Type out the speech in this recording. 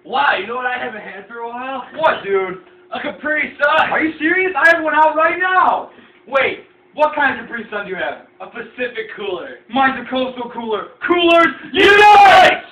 Wow, you know what I haven't had for a while? What, dude? A Capri Sun! Are you serious? I have one out right now! Wait, What kind of Capri Sun do you have? a Pacific cooler. Mine's a coastal cooler. Coolers unite!